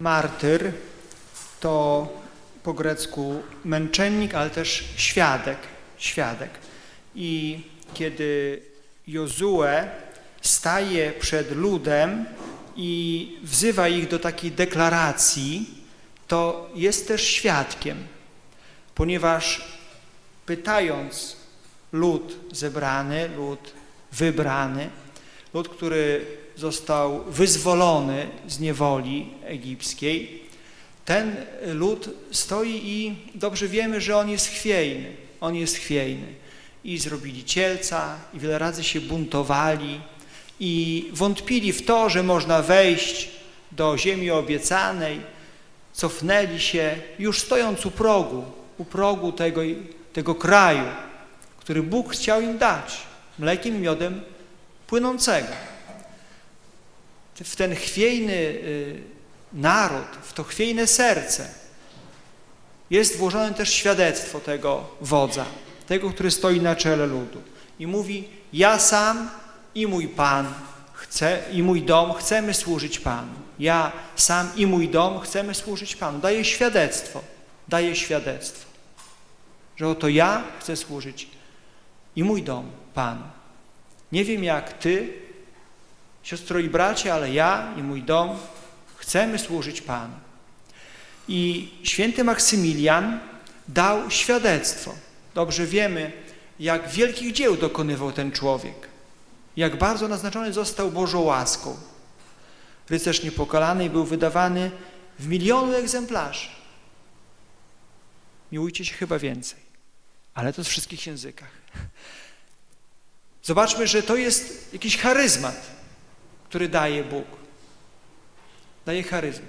Martyr to po grecku męczennik, ale też świadek. I kiedy Jozue staje przed ludem i wzywa ich do takiej deklaracji, to jest też świadkiem, ponieważ pytając lud zebrany, lud wybrany, lud, który został wyzwolony z niewoli egipskiej, ten lud stoi i dobrze wiemy, że on jest chwiejny. I zrobili cielca, i wiele razy się buntowali i wątpili w to, że można wejść do ziemi obiecanej, cofnęli się, już stojąc u progu tego kraju, który Bóg chciał im dać, mlekiem i miodem płynącego. W ten chwiejny naród, w to chwiejne serce jest włożone też świadectwo tego wodza, tego, który stoi na czele ludu i mówi: ja sam i mój Pan i mój dom chcemy służyć Panu. Ja sam i mój dom chcemy służyć Panu. Daje świadectwo, że oto ja chcę służyć i mój dom Panu. Nie wiem jak ty, siostro i bracie, ale ja i mój dom chcemy służyć Panu. I święty Maksymilian dał świadectwo. Dobrze wiemy, jak wielkich dzieł dokonywał ten człowiek, jak bardzo naznaczony został Bożą łaską. Rycerz Niepokalany był wydawany w miliony egzemplarzy. Miłujcie się chyba więcej, ale to w wszystkich językach. Zobaczmy, że to jest jakiś charyzmat, który daje Bóg. Daje charyzmat.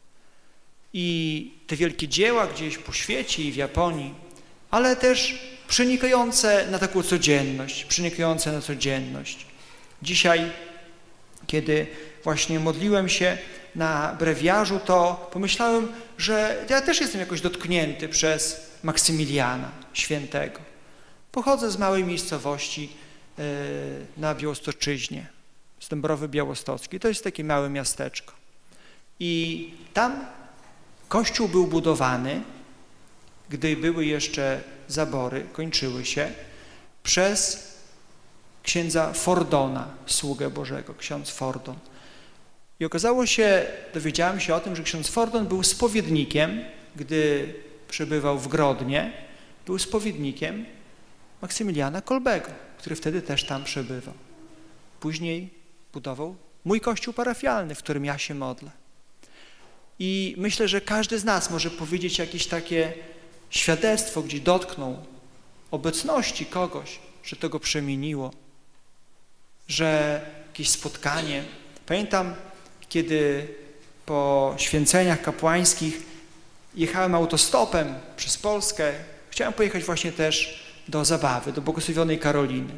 I te wielkie dzieła gdzieś po świecie i w Japonii, ale też przenikające na taką codzienność, Dzisiaj, kiedy właśnie modliłem się na brewiarzu, to pomyślałem, że ja też jestem jakoś dotknięty przez Maksymiliana Świętego. Pochodzę z małej miejscowości na Białostoczyźnie, z Dąbrowy Białostockiej. To jest takie małe miasteczko. I tam kościół był budowany, gdy były jeszcze zabory, kończyły się, przez księdza Fordona, sługę Bożego, ksiądz Fordon. I dowiedziałem się o tym, że ksiądz Fordon był spowiednikiem, gdy przebywał w Grodnie, był spowiednikiem Maksymiliana Kolbego, który wtedy też tam przebywał. Później budował mój kościół parafialny, w którym ja się modlę. I myślę, że każdy z nas może powiedzieć jakieś takie świadectwo, gdzie dotknął obecności kogoś, że to go przemieniło, że jakieś spotkanie. Pamiętam, kiedy po święceniach kapłańskich jechałem autostopem przez Polskę, chciałem pojechać właśnie też do Zabawy, do Błogosławionej Karoliny.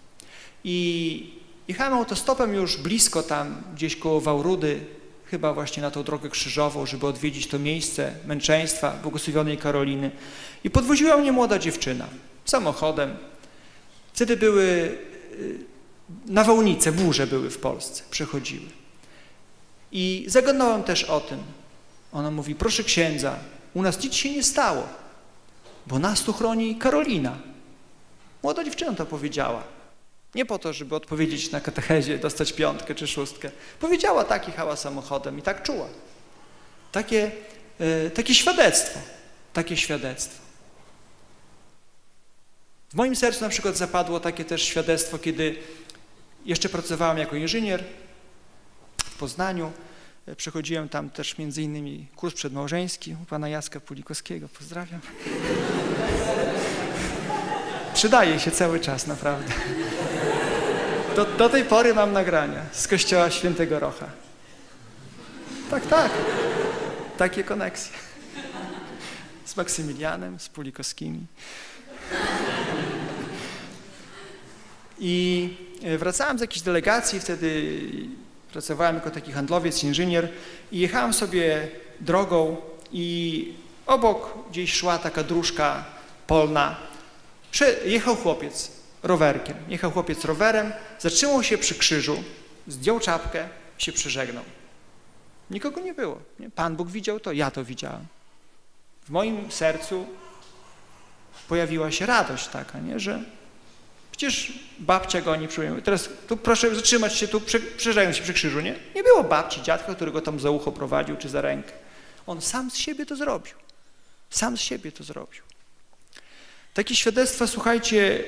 I jechałem autostopem już blisko tam, gdzieś koło Wałrudy, chyba właśnie na tą drogę krzyżową, żeby odwiedzić to miejsce męczeństwa Błogosławionej Karoliny. I podwoziła mnie młoda dziewczyna samochodem. Wtedy były nawałnice, burze były w Polsce, przechodziły. I zagadnąłem też o tym. Ona mówi: proszę księdza, u nas nic się nie stało, bo nas tu chroni Karolina. Młoda dziewczyna to powiedziała. Nie po to, żeby odpowiedzieć na katechezie, dostać 5 czy 6. Powiedziała tak, jechała samochodem i tak czuła. Takie świadectwo. W moim sercu na przykład zapadło takie też świadectwo, kiedy jeszcze pracowałem jako inżynier w Poznaniu. Przechodziłem tam też między innymi kurs przedmałżeński u pana Jacka Pulikowskiego. Pozdrawiam. Przydaje się cały czas, naprawdę. Do tej pory mam nagrania z kościoła Świętego Rocha. Tak. Takie koneksje. Z Maksymilianem, z Pulikowskimi. I wracałem z jakiejś delegacji, wtedy pracowałem jako taki handlowiec, inżynier i jechałem sobie drogą i obok gdzieś szła taka dróżka polna. Jechał chłopiec rowerem, zatrzymał się przy krzyżu, zdjął czapkę i się przeżegnał. Nikogo nie było. Nie? Pan Bóg widział to, ja to widziałem. W moim sercu pojawiła się radość taka, nie? Że przecież babcia go nie przyjmuje. Teraz tu proszę zatrzymać się, tu przejeżdżając się przy krzyżu, nie? Nie było babci, dziadka, który go tam za ucho prowadził czy za rękę. On sam z siebie to zrobił. Sam z siebie to zrobił. Takie świadectwa, słuchajcie,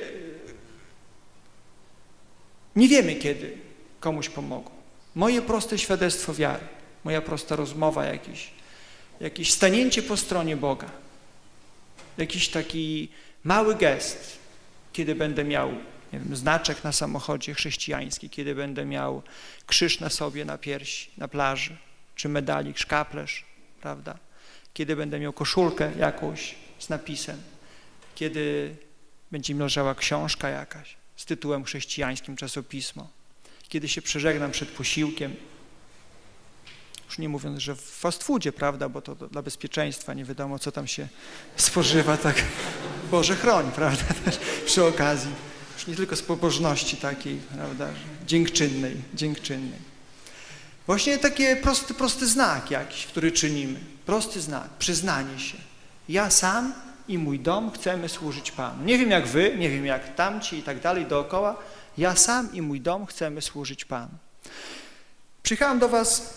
nie wiemy, kiedy komuś pomogą. Moje proste świadectwo wiary, moja prosta rozmowa, jakieś stanięcie po stronie Boga, jakiś taki mały gest, kiedy będę miał, nie wiem, znaczek na samochodzie chrześcijański, kiedy będę miał krzyż na sobie, na piersi, na plaży, czy medalik, szkaplerz, prawda? Kiedy będę miał koszulkę jakąś z napisem, kiedy będzie mi leżała książka jakaś z tytułem chrześcijańskim, czasopismo, kiedy się przeżegnam przed posiłkiem, już nie mówiąc, że w fast foodzie, prawda, bo to dla bezpieczeństwa nie wiadomo, co tam się spożywa, tak Boże chroń, prawda, też przy okazji, już nie tylko z pobożności takiej, prawda, dziękczynnej. Właśnie taki prosty znak jakiś, który czynimy, prosty znak, przyznanie się. Ja sam i mój dom chcemy służyć Panu. Nie wiem jak wy, nie wiem jak tamci i tak dalej dookoła, ja sam i mój dom chcemy służyć Panu. Przyjechałem do was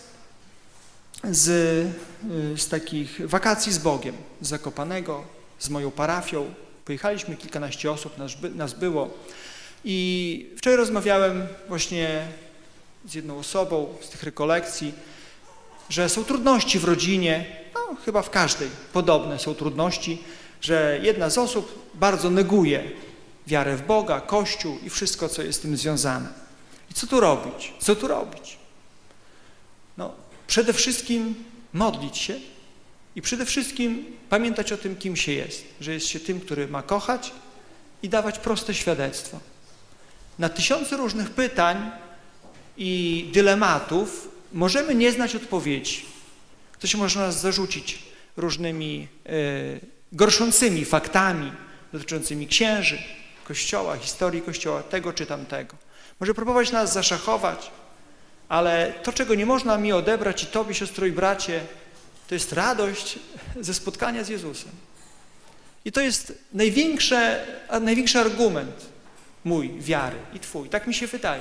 z takich wakacji z Bogiem, z Zakopanego, z moją parafią. Pojechaliśmy, kilkanaście osób nas było i wczoraj rozmawiałem właśnie z jedną osobą z tych rekolekcji, że są trudności w rodzinie, no chyba w każdej podobne są trudności, że jedna z osób bardzo neguje wiarę w Boga, Kościół i wszystko, co jest z tym związane. I co tu robić? Co tu robić? No, przede wszystkim modlić się i przede wszystkim pamiętać o tym, kim się jest, że jest się tym, który ma kochać i dawać proste świadectwo. Na tysiące różnych pytań i dylematów możemy nie znać odpowiedzi. Ktoś może nas zarzucić różnymi gorszącymi faktami dotyczącymi księży, Kościoła, historii Kościoła, tego czy tamtego. Może próbować nas zaszachować, ale to, czego nie można mi odebrać i tobie, siostro i bracie, to jest radość ze spotkania z Jezusem. I to jest największy argument mój wiary i twój. Tak mi się wydaje,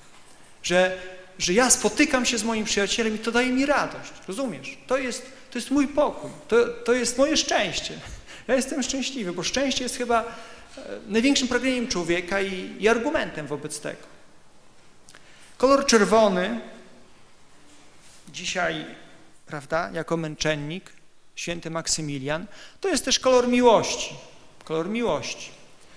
że ja spotykam się z moim przyjacielem i to daje mi radość. Rozumiesz? To jest mój pokój. To jest moje szczęście. Ja jestem szczęśliwy, bo szczęście jest chyba największym pragnieniem człowieka i argumentem wobec tego. Kolor czerwony dzisiaj, prawda, jako męczennik, święty Maksymilian, to jest też kolor miłości. Kolor miłości.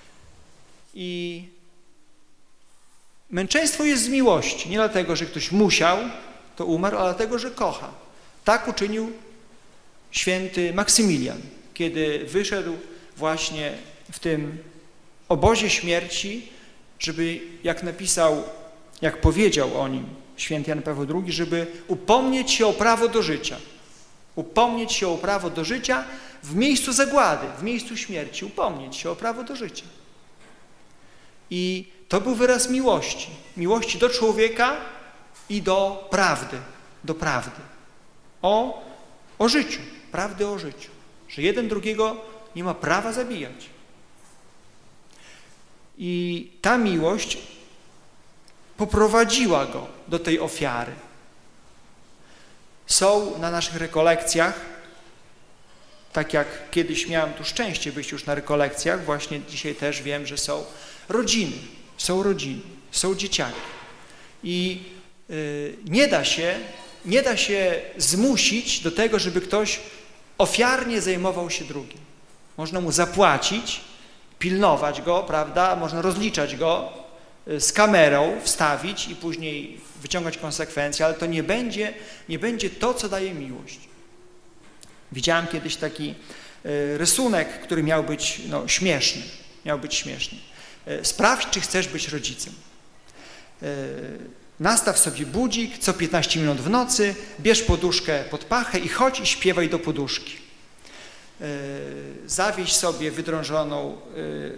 I męczeństwo jest z miłości. Nie dlatego, że ktoś musiał, to umarł, ale dlatego, że kocha. Tak uczynił święty Maksymilian, kiedy wyszedł właśnie w tym obozie śmierci, żeby, jak powiedział o nim święty Jan Paweł II, żeby upomnieć się o prawo do życia. Upomnieć się o prawo do życia w miejscu zagłady, w miejscu śmierci. Upomnieć się o prawo do życia. I to był wyraz miłości. Miłości do człowieka i do prawdy. Do prawdy. O życiu. Prawdy o życiu. Że jeden drugiego nie ma prawa zabijać. I ta miłość poprowadziła go do tej ofiary. Są na naszych rekolekcjach, tak jak kiedyś miałem tu szczęście być już na rekolekcjach, właśnie dzisiaj też wiem, że są rodziny, są dzieciaki. I nie da się zmusić do tego, żeby ktoś ofiarnie zajmował się drugim. Można mu zapłacić, pilnować go, prawda? Można rozliczać go z kamerą, wstawić i później wyciągać konsekwencje, ale to nie będzie to, co daje miłość. Widziałem kiedyś taki rysunek, który miał być śmieszny. Sprawdź, czy chcesz być rodzicem. Nastaw sobie budzik co 15 minut w nocy, bierz poduszkę pod pachę i chodź i śpiewaj do poduszki. Zawieź sobie wydrążoną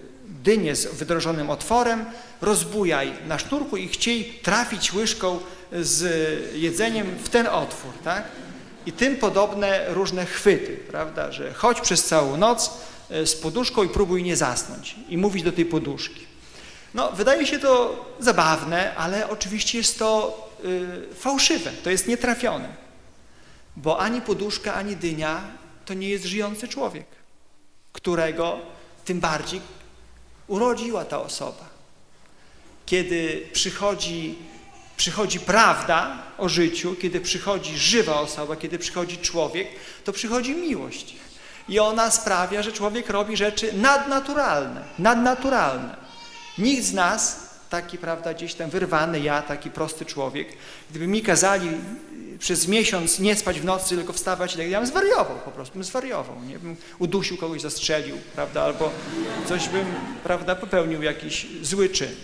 dynię z wydrążonym otworem, rozbujaj na sznurku i chciej trafić łyżką z jedzeniem w ten otwór, tak? I tym podobne różne chwyty, prawda, że chodź przez całą noc z poduszką i próbuj nie zasnąć i mówić do tej poduszki. No, wydaje się to zabawne, ale oczywiście jest to fałszywe, to jest nietrafione, bo ani poduszka, ani dynia to nie jest żyjący człowiek, którego tym bardziej urodziła ta osoba. Kiedy przychodzi prawda o życiu, kiedy przychodzi żywa osoba, kiedy przychodzi człowiek, to przychodzi miłość. I ona sprawia, że człowiek robi rzeczy nadnaturalne. Nikt z nas, taki, prawda, gdzieś tam wyrwany, ja, taki prosty człowiek, gdyby mi kazali przez miesiąc nie spać w nocy, tylko wstawać i tak, ja bym zwariował po prostu, nie? Bym udusił kogoś, zastrzelił, prawda, albo coś bym, prawda, popełnił jakiś zły czyn.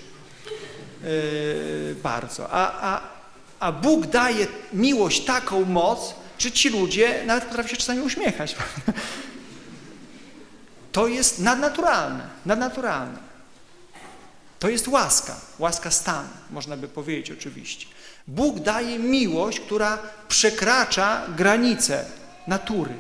Bardzo. A Bóg daje miłość taką moc, że ci ludzie nawet potrafią się czasami uśmiechać. To jest nadnaturalne. To jest łaska stanu, można by powiedzieć oczywiście. Bóg daje miłość, która przekracza granice natury.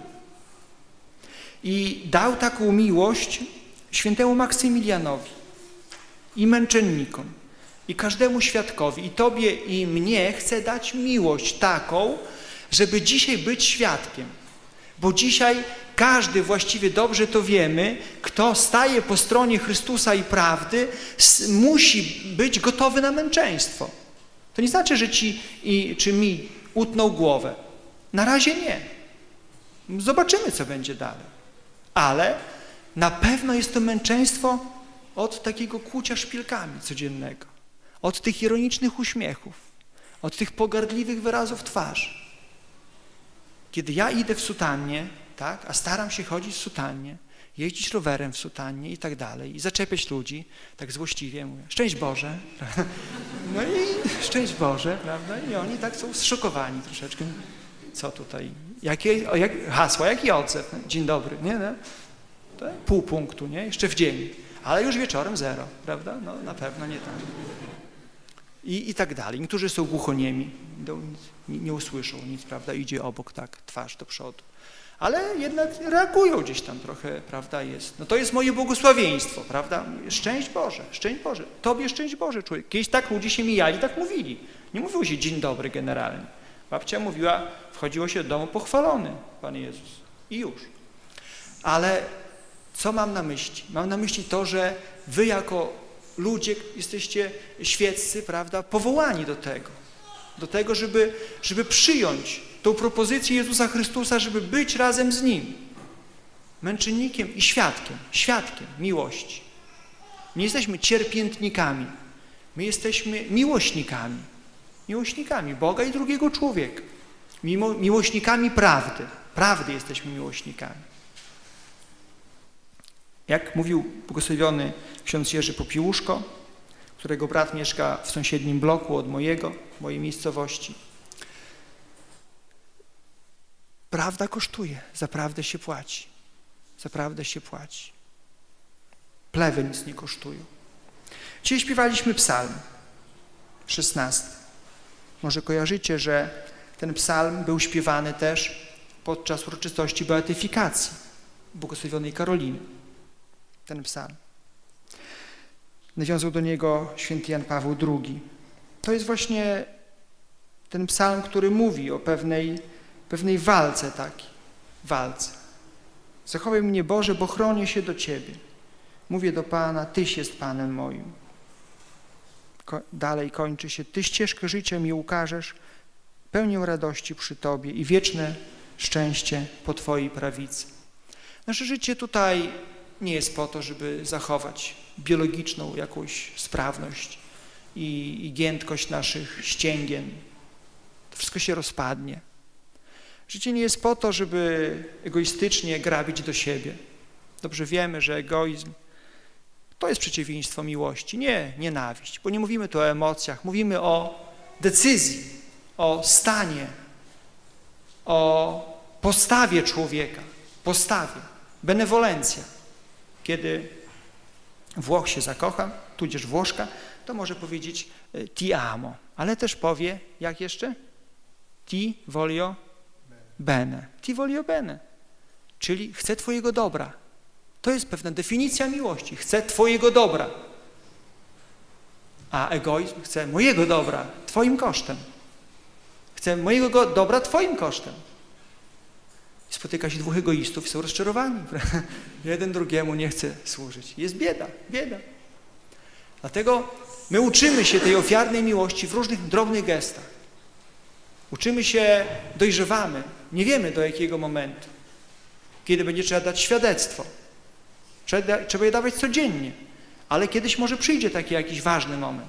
I dał taką miłość świętemu Maksymilianowi i męczennikom, i każdemu świadkowi, i tobie, i mnie chce dać miłość taką, żeby dzisiaj być świadkiem. Bo dzisiaj każdy właściwie dobrze to wiemy, kto staje po stronie Chrystusa i prawdy, musi być gotowy na męczeństwo. To nie znaczy, że czy mi utną głowę. Na razie nie. Zobaczymy, co będzie dalej. Ale na pewno jest to męczeństwo od takiego kłucia szpilkami codziennego, od tych ironicznych uśmiechów, od tych pogardliwych wyrazów twarzy. Kiedy ja idę w sutannie, tak, a staram się chodzić w sutannie, jeździć rowerem w sutannie i tak dalej, i zaczepiać ludzi, tak złośliwie mówię, szczęść Boże, no i szczęść Boże, prawda, i oni tak są zszokowani troszeczkę, co tutaj, hasła, jaki odzew, dzień dobry, nie, no? To pół punktu, nie, jeszcze w dzień, ale już wieczorem 0, prawda, no na pewno nie tak. I tak dalej. Niektórzy są głuchoniemi, nie usłyszą nic, prawda, idzie obok, tak, twarz do przodu. Ale jednak reagują gdzieś tam trochę, prawda, jest. No to jest moje błogosławieństwo, prawda? Szczęść Boże, Tobie szczęść Boże, człowiek. Kiedyś tak ludzie się mijali, tak mówili. Nie mówiło się dzień dobry generalnie. Babcia mówiła, wchodziło się do domu pochwalony, Pan Jezus. I już. Ale co mam na myśli? Mam na myśli to, że wy jako ludzie jesteście świeccy, prawda, powołani do tego, żeby przyjąć tą propozycję Jezusa Chrystusa, żeby być razem z Nim, męczennikiem i świadkiem miłości. Nie jesteśmy cierpiętnikami, my jesteśmy miłośnikami Boga i drugiego człowieka, miłośnikami prawdy jesteśmy miłośnikami. Jak mówił błogosławiony ksiądz Jerzy Popiełuszko, którego brat mieszka w sąsiednim bloku od mojej miejscowości. Prawda kosztuje, za prawdę się płaci. Plewy nic nie kosztują. Dzisiaj śpiewaliśmy psalm 16. Może kojarzycie, że ten psalm był śpiewany też podczas uroczystości beatyfikacji błogosławionej Karoliny. Ten psalm. Nawiązał do niego święty Jan Paweł II. To jest właśnie ten psalm, który mówi o pewnej walce walce. Zachowaj mnie, Boże, bo chronię się do Ciebie. Mówię do Pana, Tyś jest Panem moim. Dalej kończy się, Ty ścieżkę życia mi ukażesz, pełnię radości przy Tobie i wieczne szczęście po Twojej prawicy. Nasze życie tutaj nie jest po to, żeby zachować biologiczną jakąś sprawność i giętkość naszych ścięgien. To wszystko się rozpadnie. Życie nie jest po to, żeby egoistycznie grabić do siebie. Dobrze wiemy, że egoizm to jest przeciwieństwo miłości, nie nienawiść, bo nie mówimy tu o emocjach, mówimy o decyzji, o stanie, o postawie człowieka, benewolencja. Kiedy Włoch się zakocha, tudzież Włoszka, to może powiedzieć ti amo, ale też powie, jak jeszcze? Ti voglio bene. Ti voglio bene. Czyli chcę twojego dobra. To jest pewna definicja miłości. Chcę twojego dobra. A egoizm chce mojego dobra twoim kosztem. Chcę mojego dobra twoim kosztem. Spotyka się dwóch egoistów i są rozczarowani. Jeden drugiemu nie chce służyć. Jest bieda, bieda. Dlatego my uczymy się tej ofiarnej miłości w różnych drobnych gestach. Uczymy się, dojrzewamy. Nie wiemy do jakiego momentu. Kiedy będzie trzeba dać świadectwo. Trzeba je dawać codziennie. Ale kiedyś może przyjdzie taki jakiś ważny moment.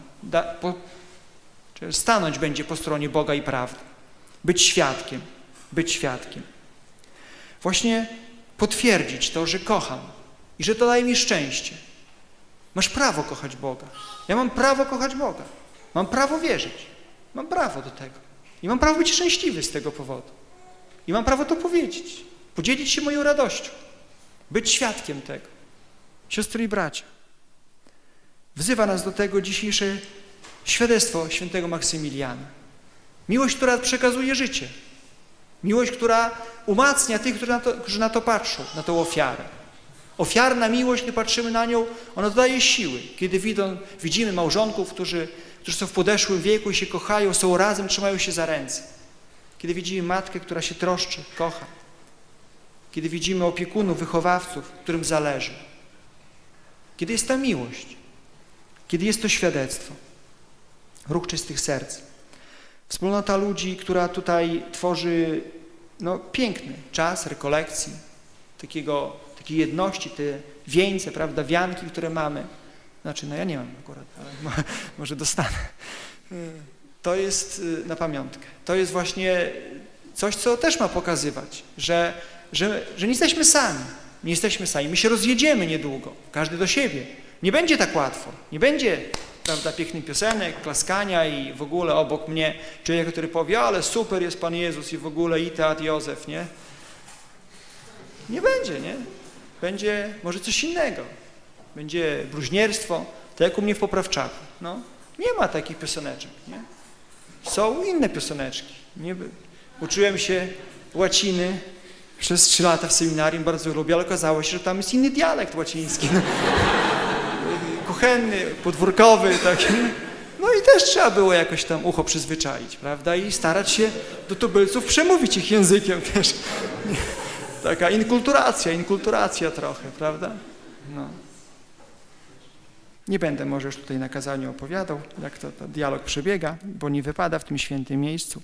Stanąć będzie po stronie Boga i prawdy. Być świadkiem. Być świadkiem. Właśnie potwierdzić to, że kocham i że to daje mi szczęście. Masz prawo kochać Boga. Ja mam prawo kochać Boga. Mam prawo wierzyć. Mam prawo do tego. I mam prawo być szczęśliwy z tego powodu. I mam prawo to powiedzieć. Podzielić się moją radością. Być świadkiem tego. Siostry i bracia. Wzywa nas do tego dzisiejsze świadectwo świętego Maksymiliana. Miłość, która przekazuje życie. Miłość, która umacnia tych, którzy na to patrzą, na tą ofiarę. Ofiarna miłość, gdy patrzymy na nią, ona dodaje siły. Kiedy widzimy małżonków, którzy są w podeszłym wieku i się kochają, są razem, trzymają się za ręce. Kiedy widzimy matkę, która się troszczy, kocha. Kiedy widzimy opiekunów, wychowawców, którym zależy. Kiedy jest ta miłość. Kiedy jest to świadectwo. Ruch czystych serc. Wspólnota ludzi, która tutaj tworzy piękny czas rekolekcji, takiej jedności, te wieńce, prawda, wianki, które mamy. Znaczy, ja nie mam akurat, ale może dostanę. To jest na pamiątkę. To jest właśnie coś, co też ma pokazywać, że nie jesteśmy sami. Nie jesteśmy sami. My się rozjedziemy niedługo. Każdy do siebie. Nie będzie tak łatwo. Nie będzie, prawda, pięknych piosenek, klaskania i w ogóle obok mnie człowiek, który powie, ale super jest Pan Jezus i w ogóle i teatr Józef, nie? Nie będzie, nie? Będzie może coś innego. Będzie bluźnierstwo, tak jak u mnie w Poprawczaku. Nie ma takich pioseneczek, nie? Są inne pioseneczki. Uczyłem się łaciny przez 3 lata w seminarium, bardzo lubię, ale okazało się, że tam jest inny dialekt łaciński. Kuchenny, podwórkowy, taki. I też trzeba było jakoś tam ucho przyzwyczaić, prawda? I starać się do tubylców przemówić ich językiem też. Taka inkulturacja trochę, prawda? Nie będę może już tutaj na kazaniu opowiadał, jak to dialog przebiega, bo nie wypada w tym świętym miejscu.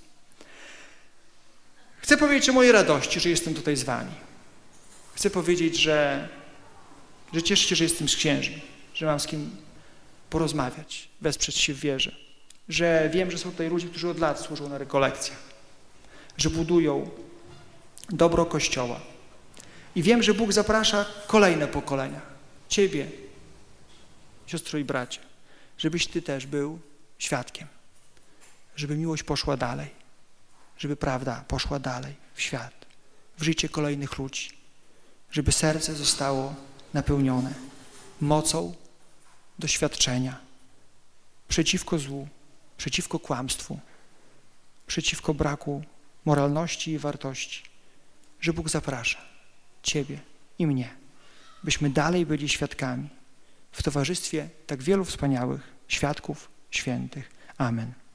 Chcę powiedzieć o mojej radości, że jestem tutaj z wami. Chcę powiedzieć, że cieszę się, że jestem z księżmi, że mam z kim porozmawiać, wesprzeć się w wierze, że wiem, że są tutaj ludzie, którzy od lat służą na rekolekcjach, że budują dobro Kościoła. I wiem, że Bóg zaprasza kolejne pokolenia, ciebie, siostro i bracie, żebyś ty też był świadkiem, żeby miłość poszła dalej, żeby prawda poszła dalej w świat, w życie kolejnych ludzi, żeby serce zostało napełnione mocą doświadczenia przeciwko złu, przeciwko kłamstwu, przeciwko braku moralności i wartości, że Bóg zaprasza ciebie i mnie, byśmy dalej byli świadkami w towarzystwie tak wielu wspaniałych świadków świętych. Amen.